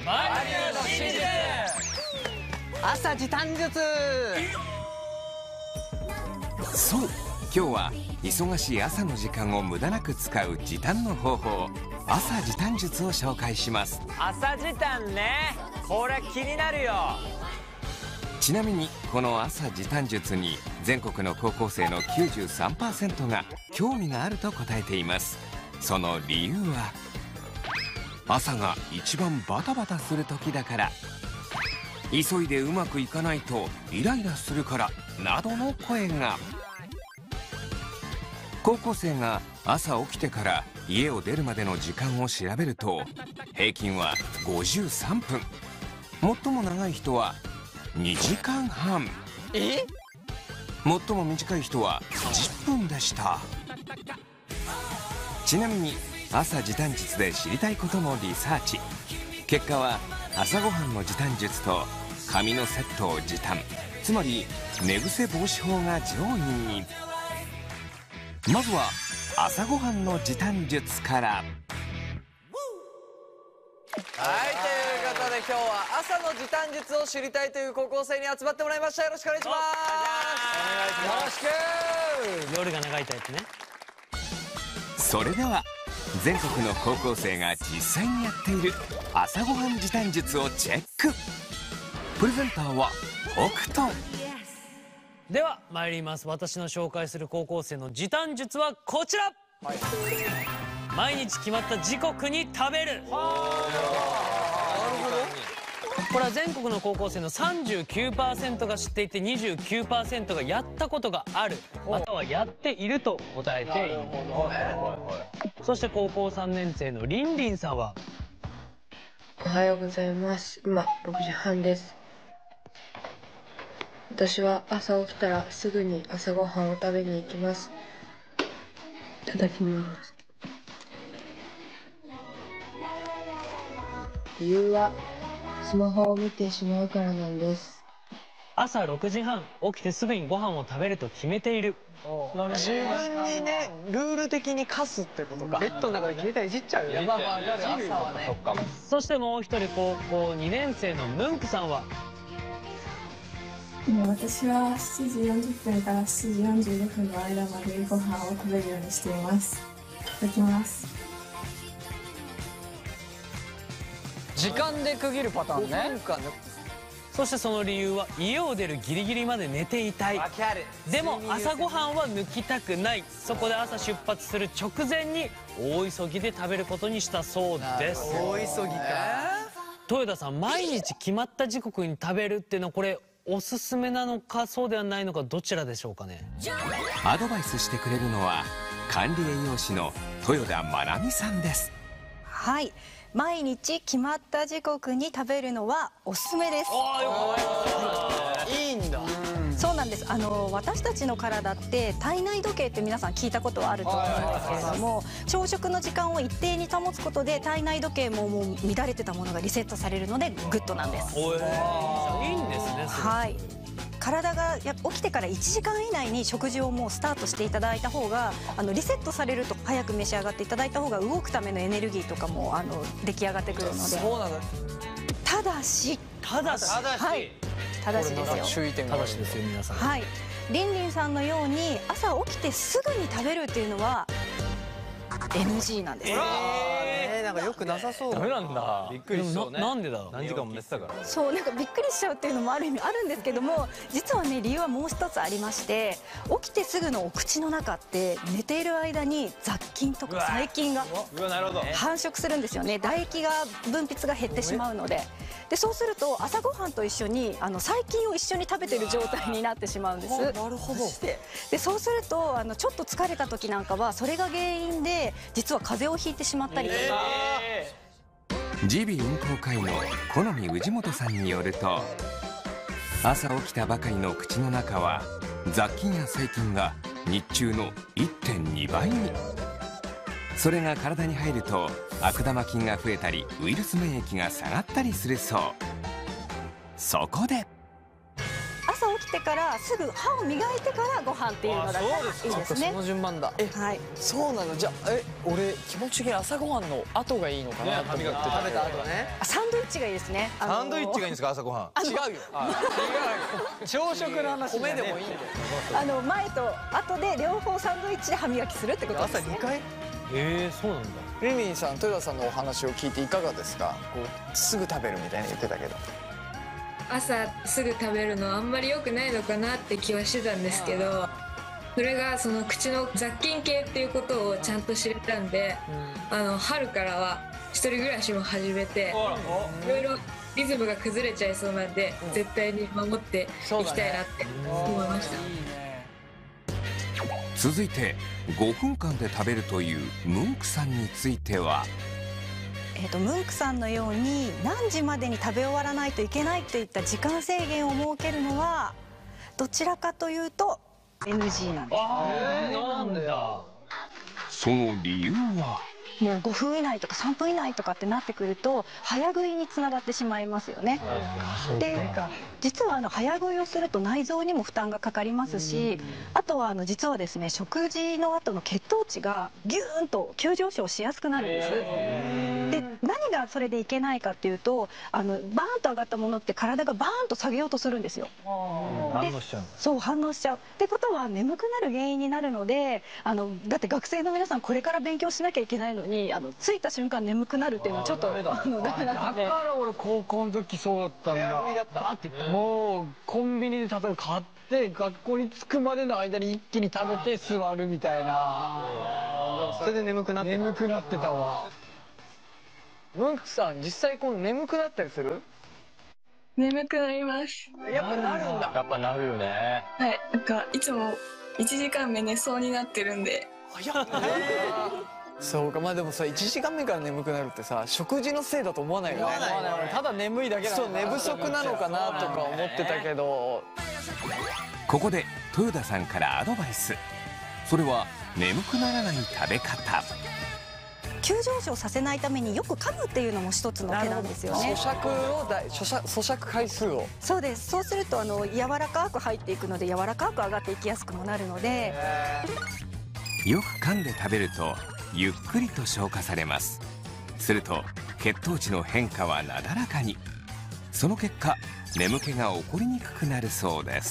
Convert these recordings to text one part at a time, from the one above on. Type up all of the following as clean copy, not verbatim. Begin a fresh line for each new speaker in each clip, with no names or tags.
マリュウの真実。
朝時短術。
そう、今日は忙しい朝の時間を無駄なく使う時短の方法、朝時短術を紹介します。
朝時短ね、これ気になるよ。
ちなみにこの朝時短術に全国の高校生の 93% が興味があると答えています。その理由は朝が一番バタバタする時だから、急いでうまくいかないとイライラするからなどの声が。高校生が朝起きてから家を出るまでの時間を調べると平均は53分、最も長い人は2時間半、最も短い人は10分でした。ちなみに朝時短術で知りたいことのリサーチ結果は、朝ごはんの時短術と髪のセットを時短、つまり寝癖防止法が上位に。まずは朝ごはんの時短術から。
はい、ということで今日は朝の時短術を知りたいという高校生に集まってもらいました。よろしくお願いします。
よろしく。
夜が長いタイプね。
それでは全国の高校生が実際にやっている朝ごはん時短術をチェック。プレゼンターは北斗。
では参ります。私の紹介する高校生の時短術はこちら、毎日決まった時刻に食べる。これは全国の高校生の 39% が知っていて 29% がやったことがある、またはやっていると答えている。そして高校3年生のりんりんさんは、
おはようございます。今6時半です。私は朝起きたらすぐに朝ごはんを食べに行きます。いただきます。理由はスマホを見てしまうからなんです。
朝6時半起きてすぐにご飯を食べると決めている。
自分にね、ルール的に課すってことか。ベッドの中で携帯いじっちゃうよね。
そしてもう一人高校2年生のムンクさんは、
私は7時40分から7時45分の間までご飯を食べるようにしています。いただきます。
時間で区切るパターンね。
そしてその理由は家を出るギリギリまで寝ていたい。でも朝ごはんは抜きたくない。そこで朝出発する直前に大急ぎで食べることにしたそうです。
大急ぎか。
豊田さん、毎日決まった時刻に食べるっていうのはこれおすすめなのかそうではないのか、どちらでしょうかね。
アドバイスしてくれるのは管理栄養士の豊田真奈美さんです。
はい、毎日決まった時刻に食べるのはおすすめです。
いいんだ。
そうなんです。私たちの体って体内時計って皆さん聞いたことはあると思うんですけれども、朝食の時間を一定に保つことで体内時計もう乱れてたものがリセットされるのでグッドなんです。
いいんですね。
はい。体が起きてから1時間以内に食事をもうスタートしていただいた方がリセットされると早く召し上がっていただいた方が動くためのエネルギーとかも出来上がってくるので。
そうなんだ。
ただし、はい、ただしですよ。
注意点があるんですよ皆さん。
はい、りんりんさんのように朝起きてすぐに食べるっていうのは NG なんです。
なんかよくなさそう。
ダメなんだ。びっくりしそうね。
なんでだろう。
何時間も寝てたから。
そう、なんかびっくりしちゃうっていうのもある意味あるんですけども、実はね理由はもう一つありまして、起きてすぐのお口の中って寝ている間に雑菌とか細菌が繁殖するんですよね。唾液が分泌が減ってしまうので。でそうすると朝ごはんと一緒に細菌を一緒に食べてる状態になってしまうんです。
なるほど。
でそうするとちょっと疲れた時なんかはそれが原因で実は風邪をひいてしまったりとか。
耳鼻咽喉科医の好み氏本さんによると、朝起きたばかりの口の中は雑菌や細菌が日中の 1.2 倍に。それが体に入ると悪玉菌が増えたりウイルス免疫が下がったりするそう。そこで
朝起きしてからすぐ歯を磨いてからご飯っていうのだったらいいですね。
その順番だ。
はい。
そうなの。じゃあ俺気持ち的に朝ごはんの後がいいのかなと思って食べた後ね。
サンドイッチがいいですね。
サンドイッチがいいんですか、朝ごはん。
違うよ。
朝食の話。
米でもいいんだよ。
前と後で両方サンドイッチで歯磨きするってことですね。
朝2回？
そうなんだ。
リミンさん、豊田さんのお話を聞いていかがですか？こうすぐ食べるみたいに言ってたけど。
朝すぐ食べるのはあんまり良くないのかなって気はしてたんですけど、それがその口の雑菌系っていうことをちゃんと知れたんで、春からは一人暮らしも始めて、いろいろリズムが崩れちゃいそうなんで、絶対に守っていきたいなって思いました。
続いて5分間で食べるというムンクさんについては、
ムンクさんのように何時までに食べ終わらないといけないといった時間制限を設けるのはどちらかというと NG なんです。
なんだ。
その理由は
もう5分以内とか3分以内とかってなってくると早食いにつながってしまいますよね。で実は早食いをすると内臓にも負担がかかりますし、あとは実はですね、食事の後の血糖値がギューンと急上昇しやすくなるんです。で何がそれでいけないかっていうと、バーンと上がったものって体がバーンと下げようとするんですよ。
反応しちゃう。
そう、反応しちゃうってことは眠くなる原因になるので、だって学生の皆さんこれから勉強しなきゃいけないのに着いた瞬間眠くなるっていうのはちょっとダメなので。
だから俺高校の時そうだったんだ。もうコンビニで例えば買って学校に着くまでの間に一気に食べて座るみたいな。それで眠くなってたわ。ムンクさん、実際この眠くなったりする？
眠くなります。
やっぱなるんだ。
やっぱなるよね。
はい、いつも1時間目寝そうになってるんで。
そうか、まあでもさ、1時間目から眠くなるってさ、食事のせいだと思わないよね。
ただ眠いだけなの。
そう、寝不足なのかなとか思ってたけど。
ここで豊田さんからアドバイス。それは眠くならない食べ方。
急上昇させないためによく噛むっていうのも一つの手なんですよね。
咀嚼回数を。
そうです。そうすると柔らかく入っていくので、柔らかく上がっていきやすくもなるので。
よく噛んで食べるとゆっくりと消化されます。すると血糖値の変化はなだらかに。その結果眠気が起こりにくくなるそうです。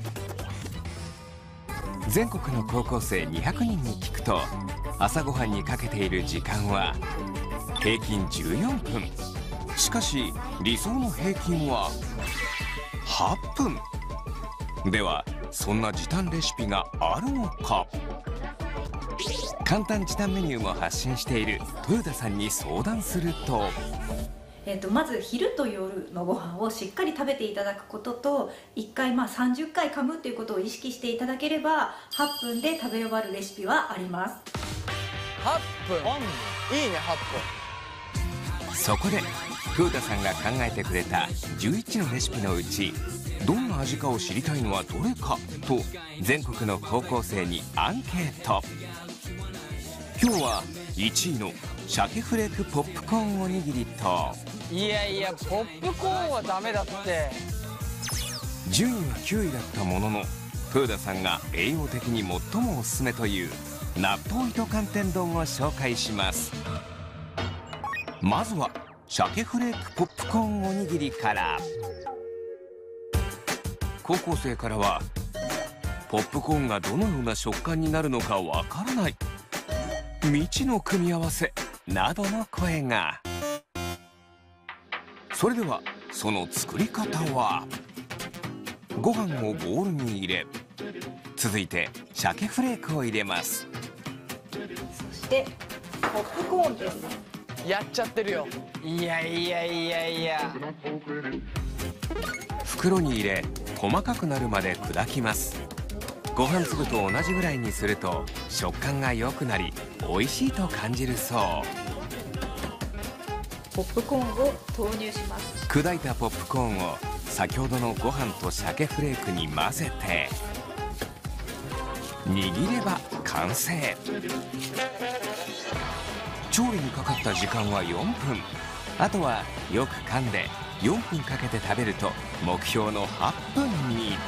全国の高校生200人に聞くと、朝ごはんにかけている時間は平均14分。しかし理想の平均は8分。ではそんな時短レシピがあるのか。簡単時短メニューも発信している豊田さんに相談すると、
まず昼と夜のご飯をしっかり食べていただくことと、1回30回噛むっていうことを意識していただければ8分で食べ終わるレシピはあります。
8分いいね。8分。
そこで豊田さんが考えてくれた11のレシピのうち、どんな味かを知りたいのはどれかと全国の高校生にアンケート。今日は1位の鮭フレークポップコーンおにぎりと、
いやいや、ポップコーンはダメだって。
順位は9位だったものの、豊田さんが栄養的に最もおすすめという納豆糸寒天丼を紹介します。まずは鮭フレークポップコーンおにぎりから。高校生からはポップコーンがどのような食感になるのかわからない、未知の組み合わせなどの声が。それではその作り方は、ご飯をボウルに入れ、続いて鮭フレークを入れます。
そしてポップコーンです。
やっちゃってるよ。
いやいやいやいや。
袋に入れ細かくなるまで砕きます。ご飯粒と同じぐらいにすると食感が良くなり美味しいと感じるそう。
ポップコーンを投入します。
砕いたポップコーンを先ほどのご飯と鮭フレークに混ぜて握れば完成。調理にかかった時間は4分。あとはよく噛んで 4分かけて食べると目標の8分に。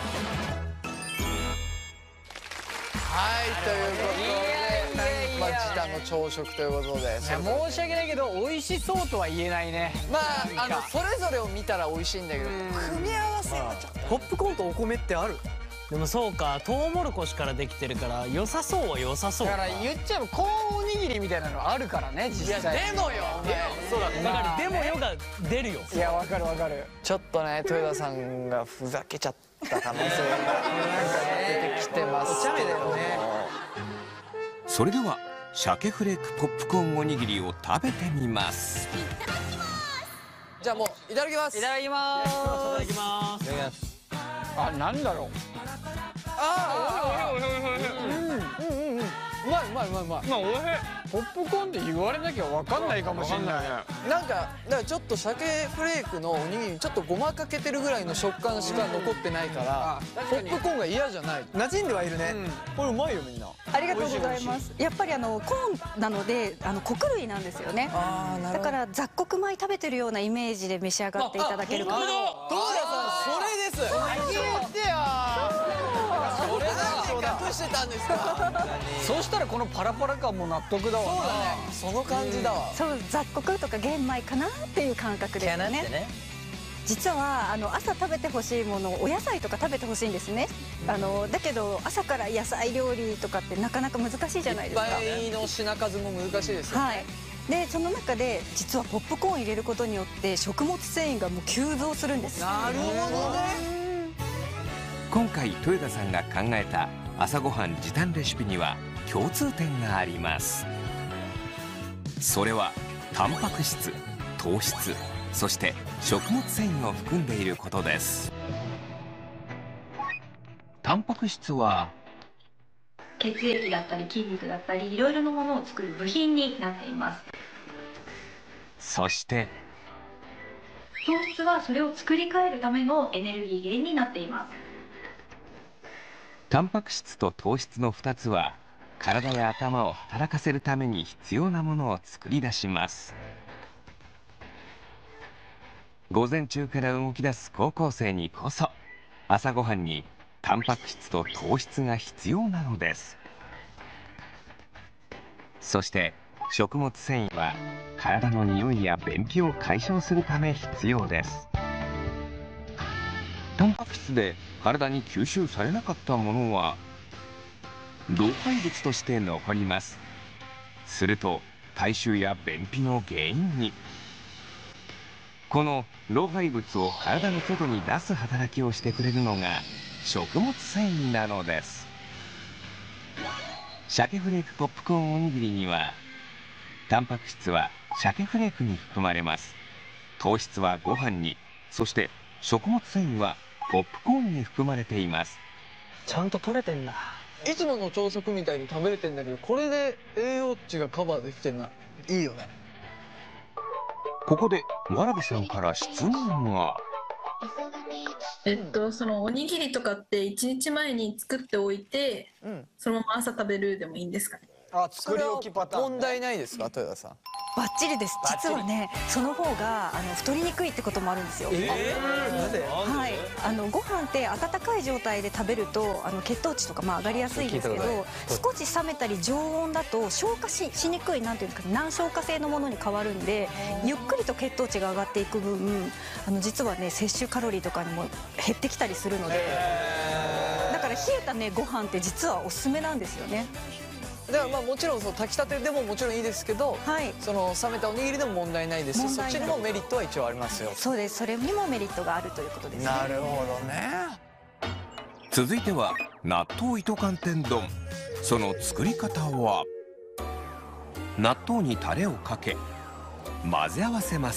はいということで、まあ時短の朝食ということで、
申し訳ないけど美味しそうとは言えないね。
まあそれぞれを見たら美味しいんだけど、組み合わせはちょっと。
ポップコーンとお米ってある？
でもそうか、トウモロコシからできてるから良さそうは良さそうか。
だから言っちゃえばコーンおにぎりみたいなのあるからね、実際。
でもよ、
そうだね。だからでもよが出るよ。
いや、わかるわかる。
ちょっとね、豊田さんがふざけちゃった可能性がなんか出てきてますけどね。
それでは鮭フレークポップコーンおにぎりを食べてみます。
じゃあもういただきます。
いただきま
いただ
す。
きます。
あ、なんだろう。
うまいうまいうまいうまい。
まあ、おいしい。ポップコーンって言われなきゃわかんないかもしれない。
なんかだからちょっと鮭フレークのおにぎりにちょっとごまかけてるぐらいの食感しか残ってないからポップコーンが嫌じゃない。
馴染んではいるね。これうまいよみんな。
ありがとうございます。やっぱりコーンなので穀類なんですよね。だから雑穀米食べてるようなイメージで召し上がっていただけるかな。
豊田さんそれです。言ってよ。それだけ隠してたんですか。
そうしたらこのパラパラ感も納得だわな。
そうだね。その感じだわ。
そう雑穀とか玄米かなっていう感覚ですよね。実は朝食べてほしいもの、お野菜とか食べてほしいんですね。だけど朝から野菜料理とかってなかなか難しいじゃないですか。
いっぱいの品数も難しいですよね。
はい。でその中で実はポップコーン入れることによって食物繊維がもう急増するんです。
なるほどね。
今回豊田さんが考えた朝ごはん時短レシピには共通点があります。それはタンパク質、糖質、そして食物繊維を含んでいることです。タンパク質は
血液だったり筋肉だったりいろいろなものを作る部品になっています。
そして
糖質はそれを作り変えるためのエネルギー源になっています。
タンパク質と糖質の2つは体や頭を働かせるために必要なものを作り出します。午前中から動き出す高校生にこそ朝ごはんにタンパク質と糖質が必要なのです。そして食物繊維は体の匂いや便秘を解消するため必要です。タンパク質で体に吸収されなかったものは老廃物として残ります。すると体臭や便秘の原因に。この老廃物を体の外に出す働きをしてくれるのが食物繊維なのです。鮭フレークポップコーンおにぎりにはタンパク質は鮭フレークに含まれます。糖質はご飯に、そして食物繊維はポップコーンに含まれています。
ちゃんと取れてんだ。
いつもの朝食みたいに食べれてんだけど、これで栄養値がカバーできてるのはいいよね。
ここでわらびさんから質問が。
そのおにぎりとかって1日前に作っておいて、そのまま朝食べるでもいいんですかね。
あ、作り置きパターン。
問題ないですか、豊田さん。
バッチリです。実はね、その方が太りにくいってこともあるんですよ。
なぜ？
はい。ご飯って温かい状態で食べると血糖値とか上がりやすいんですけど、少し冷めたり常温だと消化しにくい、なんていうんですか、難消化性のものに変わるんで、ゆっくりと血糖値が上がっていく分、実はね摂取カロリーとかにも減ってきたりするので、だから冷えたねご飯って実はおすすめなんですよね。
だからもちろん炊きたてでももちろんいいですけど、その冷めたおにぎりでも問題ないですし、そっちにもメリットは一応ありますよ。
そうです。それにもメリットがあるということですね。
なるほどね。
続いては納豆糸寒天丼。その作り方は納豆にタレをかけ混ぜ合わせます。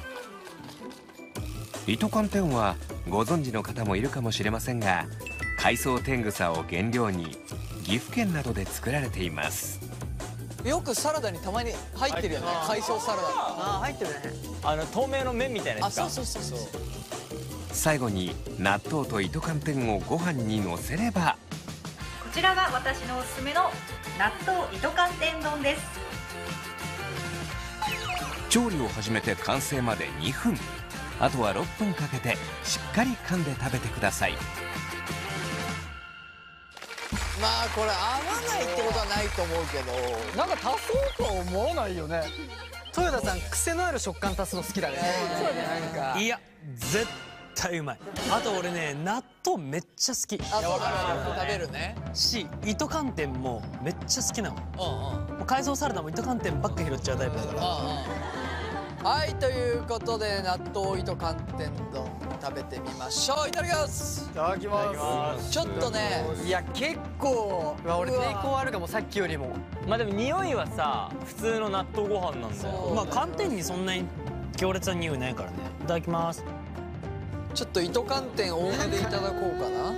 糸寒天はご存知の方もいるかもしれませんが、海藻天草を原料に岐阜県などで作られています。
よくサラダにたまに入ってるよね、海藻サラダ。
あ、入ってるね。透明の麺みたいなやつか。
そうそうそうそう。
最後に納豆と糸寒天をご飯にのせれば、
こちらが私のおすすめの納豆糸寒天丼です。
調理を始めて完成まで2分。 あとは6分かけてしっかり噛んで食べてください。
まあこれ合わないってことはないと思うけど、
なんか足そうとは思わないよね。
豊田さん癖のある食感足すの好きだね。
なんか
いや絶対うまい。あと俺ね納豆めっちゃ好き
あ、そう食べるね。
し、糸寒天もめっちゃ好きなの。
うんうん
もう海藻サラダも糸寒天ばっか拾っちゃうタイプだから。
はい、ということで納豆糸寒天丼食べてみましょう。いただきます。
いただきます。
ちょっとね、
いや結構俺抵抗あるかも、さっきよりも。まあでも匂いはさ普通の納豆ご飯なんだよ。
まあ寒天にそんなに強烈な匂いないからね。いただきます。
ちょっと糸寒天多めでいただこうかな。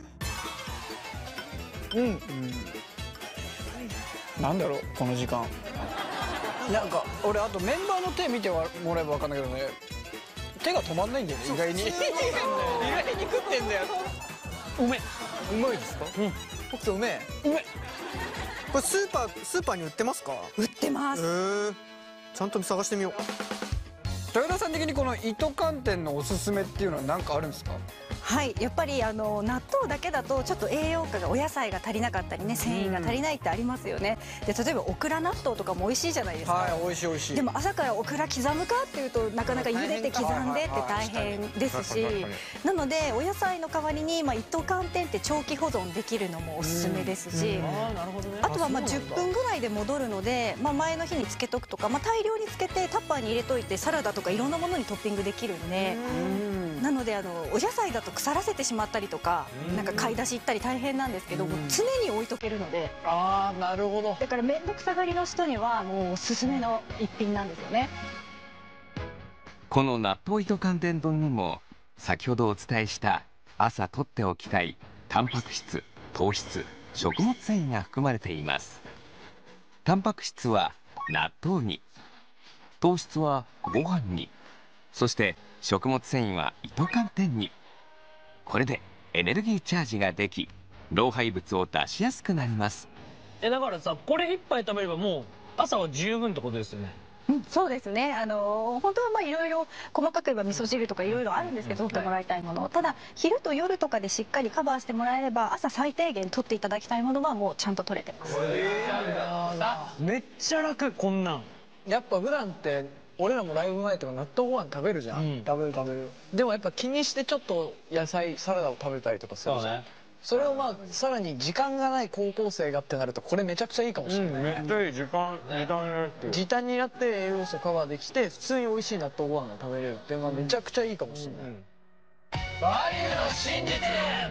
なんだろうこの時間。なんか俺あとメンバーの手見てもらえば分かんないけどね、手が止まんないんだよね意外に。意外に食ってんだよ。
うまいですか？
北斗うめえ。
これスーパーに売ってますか？
売ってます。
ちゃんと探してみよう。
豊田さん的にこの糸寒天のおすすめっていうのは何かあるんですか？
はい、やっぱり納豆だけだとちょっと栄養価がお野菜が足りなかったりね、繊維が足りないってありますよね。で例えばオクラ納豆とかも美味しいじゃないですか。
はい、美味しい美味しい。
でも朝からオクラ刻むかっていうとなかなか茹でて刻んでって大変ですし、なのでお野菜の代わりに糸寒天って長期保存できるのもおすすめですし、あとは10分ぐらいで戻るので、前の日につけとくとか、大量につけてタッパーに入れといてサラダとかいろんなものにトッピングできるんで、なのでお野菜だと腐らせてしまったりとか、なんか買い出し行ったり大変なんですけど、もう常に置いとけるので。
ああ、なるほど。
だから面倒くさがりの人にはもうおすすめの一品なんですよね。
この納豆糸寒天丼にも先ほどお伝えした朝取っておきたいタンパク質、糖質、食物繊維が含まれています。タンパク質は納豆に、糖質はご飯に、そして食物繊維は糸寒天に。これでエネルギーチャージができ、老廃物を出しやすくなります。
だからさ、これ一杯食べればもう朝は十分ってことですよね。
そうですね。本当はいろいろ細かく言えば味噌汁とかいろいろあるんですけど、取ってもらいたいもの。ただ昼と夜とかでしっかりカバーしてもらえれば、朝最低限取っていただきたいものはもうちゃんと取れてます。
めっちゃ楽こんなん。
やっぱ普段って俺らもライブ前とか納豆ご飯食べるじゃん。食べる。でもやっぱ気にしてちょっと野菜サラダを食べたりとかするじゃん。それをさらに時間がない高校生がってなるとこれめちゃくちゃいいかもしれない。
めっちゃいい。時短
になって栄養素カバーできて普通に美味しい納豆ご飯が食べれるっていうのはめちゃくちゃいいかもしれない。バリューの真実。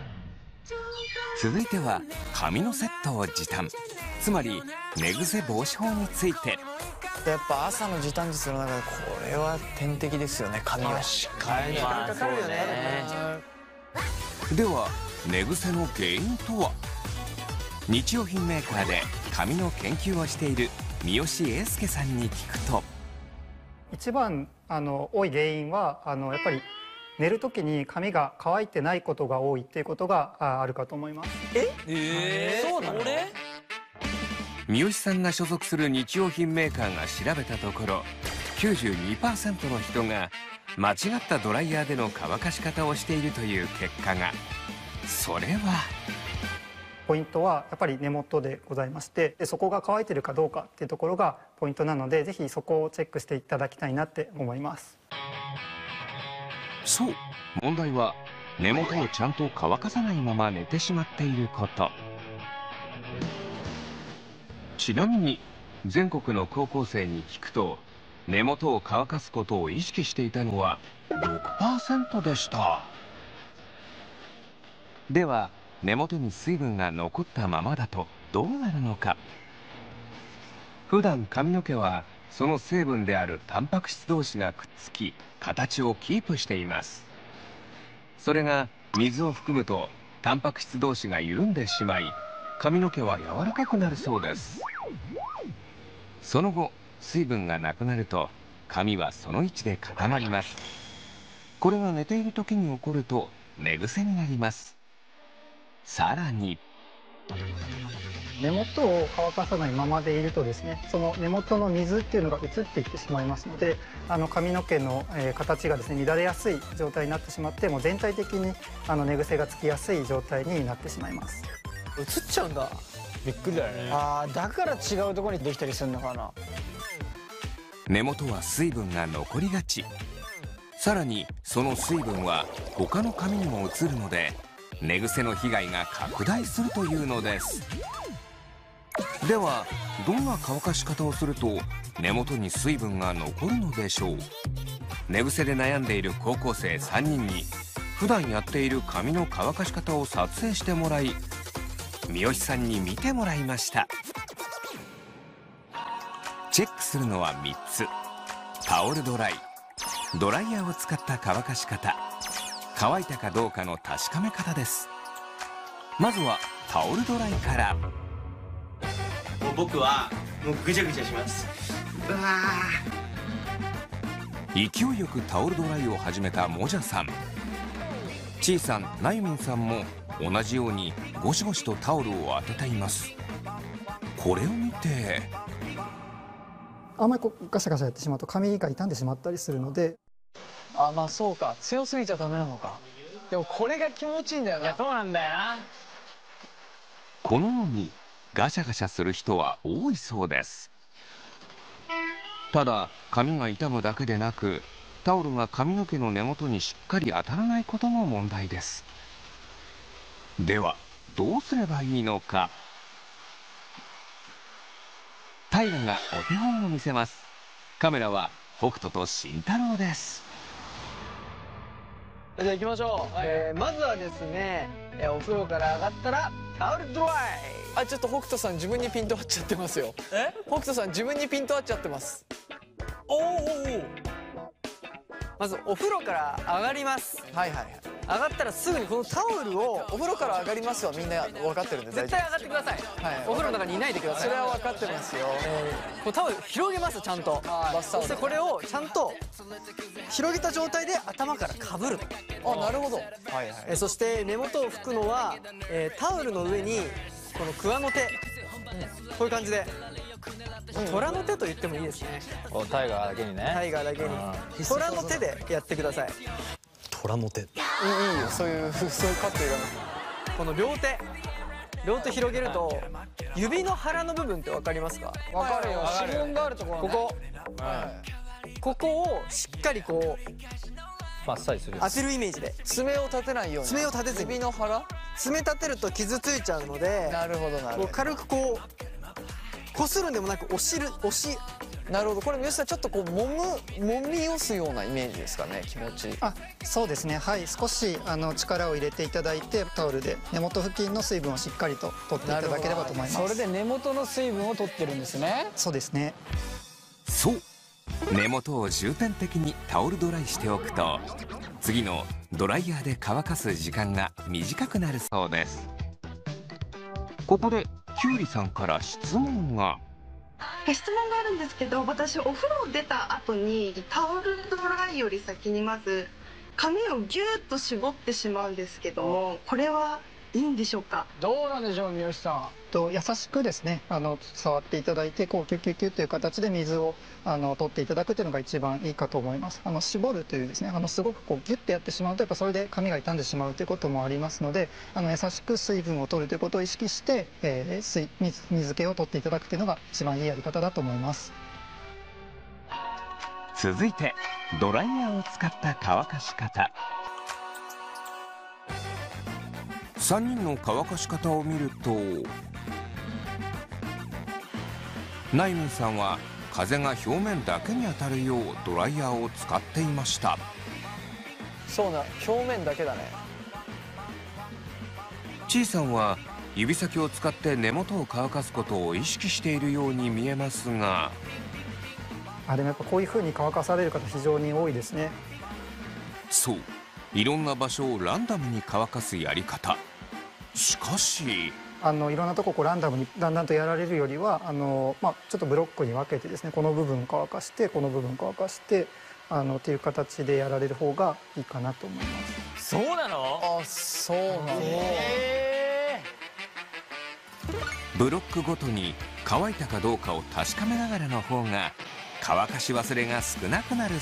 続いては髪のセットを時短、つまり寝癖防止法について。
やっぱ朝の時短術の中でこれは天敵ですよね。髪は
時間かかるよね。
では寝癖の原因とは。日用品メーカーで髪の研究をしている三好英介さんに聞くと、
一番多い原因はやっぱり寝る時に髪が乾いてないことが多いっていうことがあるかと思います。
そうなの？
三好さんが所属する日用品メーカーが調べたところ、92% の人が間違ったドライヤーでの乾かし方をしているという結果が。それは
ポイントはやっぱり根元でございまして、そこが乾いてるかどうかっていうところがポイントなので、ぜひそこをチェックしていただきたいなって思います。
そう、問題は根元をちゃんと乾かさないまま寝てしまっていること。ちなみに全国の高校生に聞くと、根元を乾かすことを意識していたのは 6% でした。では根元に水分が残ったままだとどうなるのか。普段髪の毛はその成分であるタンパク質同士がくっつき、形をキープしています。それが水を含むとタンパク質同士が緩んでしまい、髪の毛は柔らかくなるそうです。その後水分がなくなると髪はその位置で固まります。これが寝ている時に起こると寝癖になります。さらに
根元を乾かさないままでいるとですね、その根元の水っていうのが移っていってしまいますので、髪の毛の形がですね乱れやすい状態になってしまって、もう全体的に寝癖がつきやすい状態になってしまいます。
映っちゃうんだ。
びっくりだよね。ああ、だから違うところにできたりするのかな。
根元は水分が残りがち。さらにその水分は他の髪にも移るので、寝癖の被害が拡大するというのです。ではどんな乾かし方をすると根元に水分が残るのでしょう。寝癖で悩んでいる高校生3人に普段やっている髪の乾かし方を撮影してもらい、三好さんに見てもらいました。チェックするのは3つ。タオルドライ、ドライヤーを使った乾かし方、乾いたかどうかの確かめ方です。まずはタオルドライから。
もう僕はもうぐちゃぐちゃします。うわ
勢いよくタオルドライを始めたもじゃさん。ちいさん、なゆみんさんも同じようにゴシゴシとタオルを当てています。これを見て
あんまりガシャガシャやってしまうと髪が傷んでしまったりするので。
あ、まあそうか、強すぎちゃダメなのか。でもこれが気持ちいいんだよな。いや、そうなんだよな。
このようにガシャガシャする人は多いそうです。ただ髪が傷むだけでなく、タオルが髪の毛の根元にしっかり当たらないことも問題です。ではどうすればいいのか。大我がお手本を見せます。カメラは北斗と慎太郎です。
じゃあ行きましょう。まずはですね、お風呂から上がったらタオルドライ。
あ、ちょっと北斗さん自分にピント合っちゃってますよ。北斗さん自分にピント合っちゃってます。
おお。まずお風呂から上がります。
はいはい。
上がったらすぐにこのタオルを、
お風呂から上がりますはみんな分かってるんで
絶対上がってください。お風呂の中にいないでください。
それは分かってますよ。
このタオル広げます、ちゃんと。そしてこれをちゃんと広げた状態で頭からかぶる。
あ、なるほど。
そして根元を拭くのは、タオルの上にこのクワの手、こういう感じで、虎の手と言ってもいいですね。
タイガーだけにね。
タイガーだけに虎の手でやってください。
虎の手。いいよ、そういうカットいらない。
この両手広げると指の腹の部分って分かりますか？
分かるよ。指紋があるところね。
ここをしっかりこう
マッサージする。
当てるイメージで。
爪を立てないように。
爪を立てずに。
指の腹？
爪立てると傷ついちゃうので。
なるほどなるほど。
軽くこうこするんでもなく押し。
なるほど。これ三好さんちょっとこう揉み押すようなイメージですかね。気持ち。
あ、そうですね。はい、少し力を入れていただいて、タオルで根元付近の水分をしっかりと取っていただければと思います。
それで根元の水分を取ってるんですね。
そうですね。
そう、根元を重点的にタオルドライしておくと、次のドライヤーで乾かす時間が短くなるそうです。ここできゅうりさんから質問が。
質問があるんですけど、私お風呂を出た後にタオルドライより先にまず髪をギューッと絞ってしまうんですけども、これはいいんでしょうか？
どうなんでしょう、三好さん。
優しくですね、触っていただいて、こうキュッキュッキュッという形で水を取っていただくというのが一番いいかと思います。絞るというですね、すごくこうギュッてやってしまうと、やっぱそれで髪が傷んでしまうということもありますので、優しく水分を取るということを意識して、水気を取っていただくというのが一番いいやり方だと思います。
続いてドライヤーを使った乾かし方。3人の乾かし方を見ると、なゆみんさんは風が表面だけに当たるようドライヤーを使っていました。
そうな、表面だけだね。
ちいさんは指先を使って根元を乾かすことを意識しているように見えますが。
でもやっぱこういう風に乾かされる方非常に多いですね。
そう、いろんな場所をランダムに乾かすやり方。しかし
いろんなとこランダムにだんだんとやられるよりはちょっとブロックに分けてですね、この部分乾かしてこの部分乾かしてっていう形でやられる方がいいかなと思います。
そうなの？
あ、そうなの。
ブロックごとに乾いたかどうかを確かめながらの方が乾かし忘れが少なくなる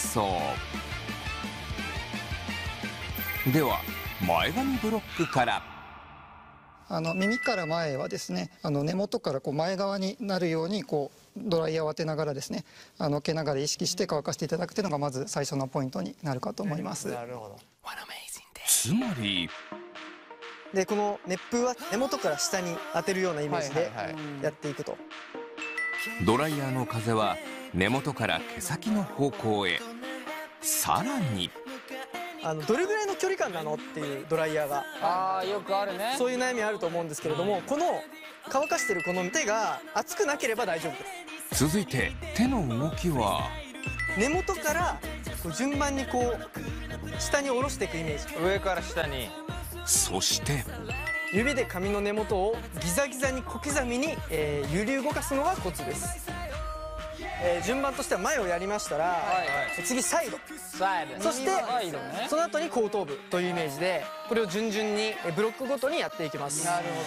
そうでは前髪ブロックから
耳から前はですね根元から前側になるようにドライヤーを当てながらですね毛流れ意識して乾かしていただくというのがまず最初のポイントになるかと思います。
なるほど。
つまり
でこの熱風は根元から下に当てるようなイメージでやっていくと。
ドライヤーの風は根元から毛先の方向へ。さらに
どれぐらいの距離感なのっていうドライヤーが
よくあるね。
そういう悩みあると思うんですけれども、この乾かしてるこの手が熱くなければ大丈夫です。
続いて手の動きは
根元から順番に下に下ろしていくイメージ。
上から下に。
そして
指で髪の根元をギザギザに小刻みに、揺り動かすのがコツです。順番としては前をやりましたら、次サイド、そしてその後に後頭部というイメージでこれを順々にブロックごとにやっていきます。
なるほどなる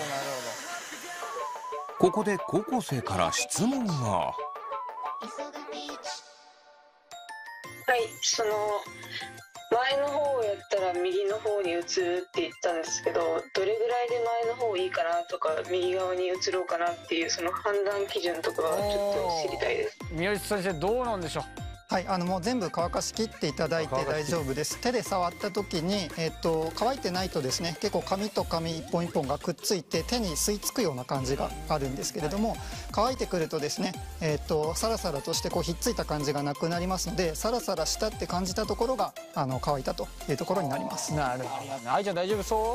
ここで高校生から質問が。
はい、前の方をやったら右の方に移るって言ったんですけど、どれぐらいで前の方いいかなとか右側に移ろうかなっていうその判断基準とかはちょっと知りたいです。
宮内先生どうなんでしょう。
はい、もう全部乾かしきっていただいて大丈夫です。手で触った時に、乾いてないとですね結構紙と紙一本一本がくっついて手に吸い付くような感じがあるんですけれども、乾いてくるとですね、サラサラとしてひっついた感じがなくなりますので、サラサラしたって感じたところが乾いたというところになります。
なるほど。愛ちゃん大丈夫そう？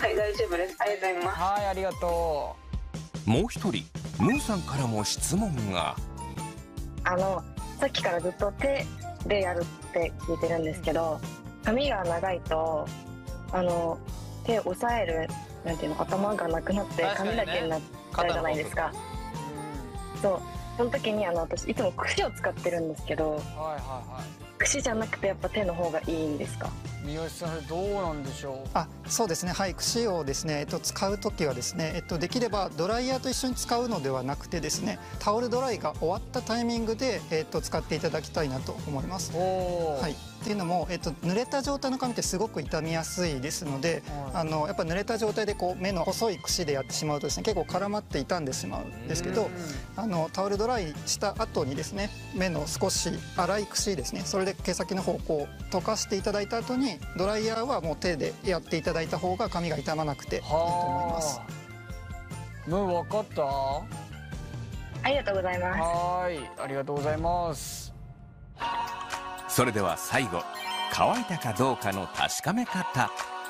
はい、大丈夫です。ありがとうございます。
はい、ありがと
う。もう一人ムーさんからも質問が。
さっきからずっと手でやるって聞いてるんですけど、髪が長いと手を押さえるなんていうの頭がなくなって髪だけになっちゃうじゃないですか。そう、その時に私いつも櫛を使ってるんですけど、櫛じゃなくてやっぱ手の方がいいんですか？
三好さんどうなんでしょ
う。そうですね、はい、櫛をですね、使う時はですね、できればドライヤーと一緒に使うのではなくてですね、タオルドライが終わったタイミングで、使っていただきたいなと思います。はい、っていうのも、濡れた状態の髪ってすごく傷みやすいですので、やっぱ濡れた状態で目の細い櫛でやってしまうとですね結構絡まって傷んでしまうんですけど、タオルドライした後にですね目の少し粗い櫛ですね、それで毛先の方を溶かしていただいた後にドライヤーはもう手でやっていただいた方が髪が傷まなくていいと思います。
分かった？
ありがとうございます。
はい、ありがとうございます。
それでは最後、乾いたかどうかの確かめ方。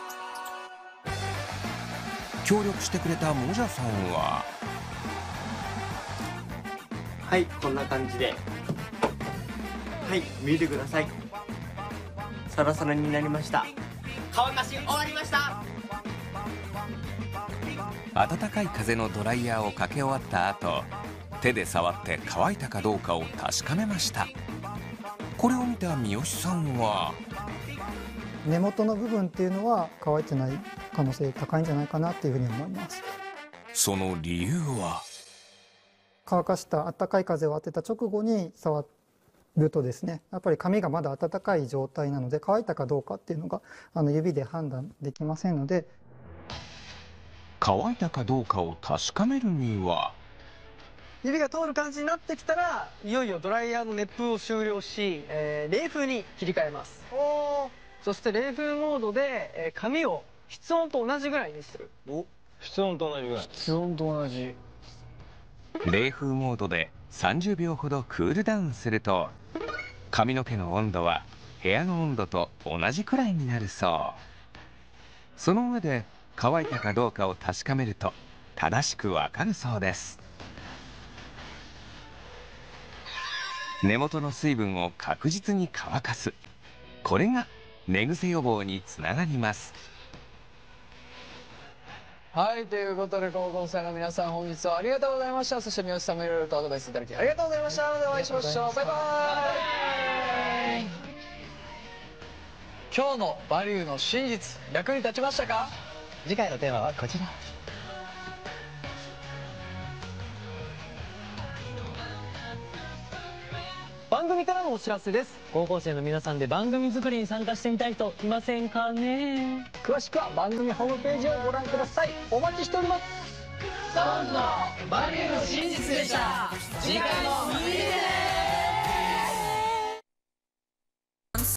協力してくれたもじゃさんは。
はい、こんな感じで、はい、見てください。サラサラになりました。乾かし終わりました。
暖かい風のドライヤーをかけ終わった後、手で触って乾いたかどうかを確かめました。これを見た三好さんは。
根元の部分っていうのは乾いてない可能性高いんじゃないかなっていうふうに思います。
その理由は。
乾かした暖かい風を当てた直後に触るとですね、やっぱり髪がまだ暖かい状態なので乾いたかどうかっていうのが指で判断できませんので、
乾いたかどうかを確かめるには。
指が通る感じになってきたらいよいよドライヤーの熱風を終了し、冷風に切り替えます。そして冷風モードで、髪を室温と同じぐらいにする。
室温と同じぐらい。室温と同じ。
冷風モードで30秒ほどクールダウンすると、髪の毛の温度は部屋の温度と同じくらいになるそう。その上で乾いたかどうかを確かめると正しくわかるそうです。根元の水分を確実に乾かす。これが寝癖予防につながります。
はい、ということで高校生の皆さん本日はありがとうございました。そして三好さんもいろいろとアドバイスいただきありがとうございました。ではお会いしましょう。バイバーイ。今日のバリューの真実役に立ちましたか？
次回のテーマはこちら。
番組からのお知らせです。
高校生の皆さんで番組作りに参加してみたい人いませんかね。
詳しくは番組ホームページをご覧ください。お待ちしております。
ストーンのバリューの真実でした。次回も見てね。